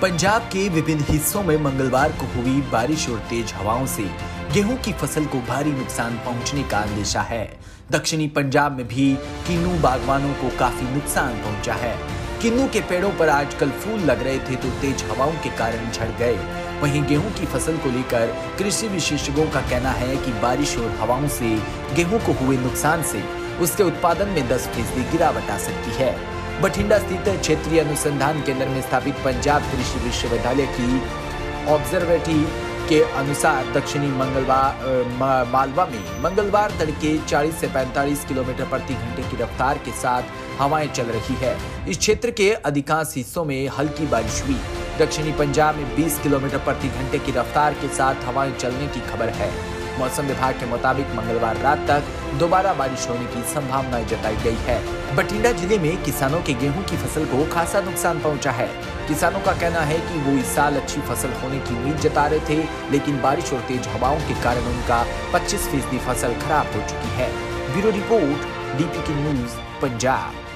पंजाब के विभिन्न हिस्सों में मंगलवार को हुई बारिश और तेज हवाओं से गेहूं की फसल को भारी नुकसान पहुंचने का अंदेशा है। दक्षिणी पंजाब में भी किन्नू बागवानों को काफी नुकसान पहुंचा है। किन्नू के पेड़ों पर आजकल फूल लग रहे थे तो तेज हवाओं के कारण झड़ गए। वहीं गेहूं की फसल को लेकर कृषि विशेषज्ञों का कहना है कि बारिश और हवाओं से गेहूं को हुए नुकसान से उसके उत्पादन में 10% गिरावट आ सकती है। बठिंडा स्थित क्षेत्रीय अनुसंधान केंद्र में स्थापित पंजाब कृषि विश्वविद्यालय की ऑब्जर्वेटरी के अनुसार दक्षिणी मालवा में मंगलवार तड़के 40 से 45 किलोमीटर प्रति घंटे की रफ्तार के साथ हवाएं चल रही है। इस क्षेत्र के अधिकांश हिस्सों में हल्की बारिश हुई। दक्षिणी पंजाब में 20 किलोमीटर प्रति घंटे की रफ्तार के साथ हवाएं चलने की खबर है। मौसम विभाग के मुताबिक मंगलवार रात तक दोबारा बारिश होने की संभावना जताई गई है। बठिंडा जिले में किसानों के गेहूं की फसल को खासा नुकसान पहुंचा है। किसानों का कहना है कि वो इस साल अच्छी फसल होने की उम्मीद जता रहे थे, लेकिन बारिश और तेज हवाओं के कारण उनका 25% फसल खराब हो चुकी है। Bureau report, DPK news, Punjab.